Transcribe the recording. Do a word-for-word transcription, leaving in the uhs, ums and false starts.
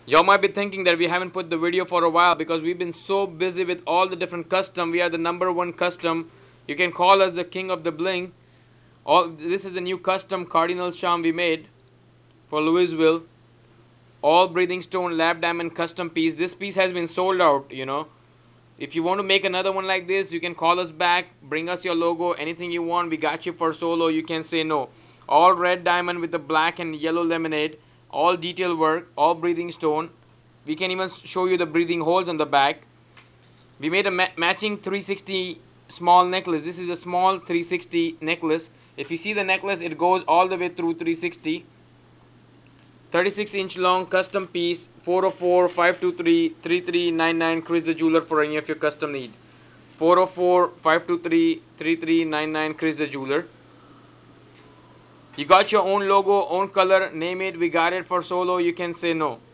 Y'all might be thinking that we haven't put the video for a while because we've been so busy with all the different custom. We are the number one custom. You can call us the king of the bling. All this is a new custom cardinal charm we made for Louisville. All breathing stone lab diamond custom piece. This piece has been sold out, you know. If you want to make another one like this, you can call us back, bring us your logo, anything you want. We got you for solo. You can say no. All red diamond with the black and yellow lemonade. All detail work, all breathing stone. We can even show you the breathing holes on the back. We made a ma matching three sixty small necklace. This is a small three sixty necklace. If you see the necklace, it goes all the way through three sixty. thirty-six inch long custom piece. Four oh four, five two three, three three nine nine. Chris the Jeweler for any of your custom need. four oh four, five two three, three three nine nine. Chris the Jeweler. You got your own logo, own color, name it. We got it for solo. You can say no.